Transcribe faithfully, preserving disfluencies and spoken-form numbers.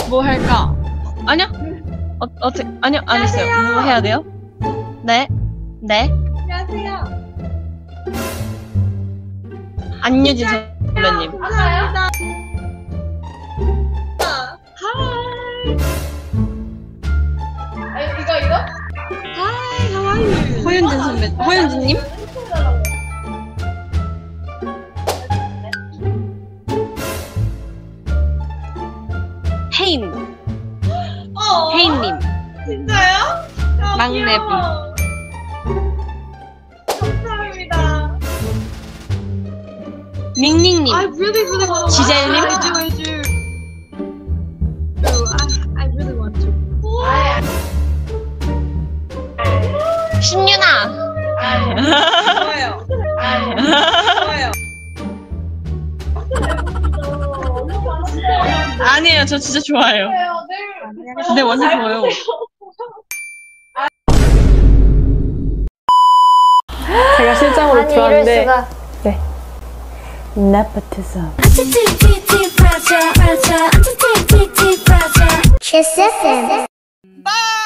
뭐 할까? 아니요? 어, 어떻게, 아니요, 안 했어요. 뭐 해야 돼요? 네? 네? 안녕하세요. 안유진 선배님. 감사합니다. 하이. 이거, 이거? 하이, 하와이. 허윤진 선배, 허윤진님? 혜인. 어? 혜인님. 진짜요? 아, 막내 분. 귀여워. 감사합니다. 닝닝님. I really, really want to. 지젤님? I do, I do. Oh, I, I really want to. 신유나. 좋아요. 좋아요. 아니에요, 저 진짜 좋아해요. 네, 완전 좋아요. 제가 실장으로 아니 들어왔는데 이럴 수가. 네. 네포티즘. 키스 에프엠.